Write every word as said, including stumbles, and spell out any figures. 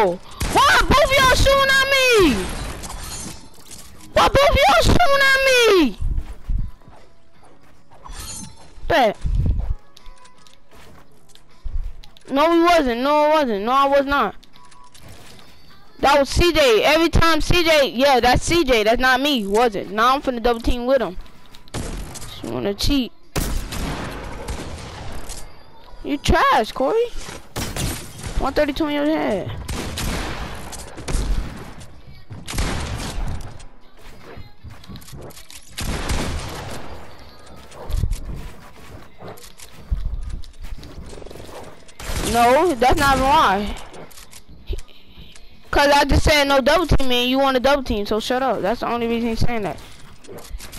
No! Why both of y'all shooting at me? Why both of y'all shooting at me? Bet. No, he wasn't. No, it wasn't. No, I was not. That was C J. Every time C J, yeah, that's C J. That's not me, was it? Now I'm finna double team with him. She wanna cheat. You trash, Corey. one thirty-two in your head. No, that's not even why. Cause I just said no double teaming and you want a double team, so shut up. That's the only reason he's saying that.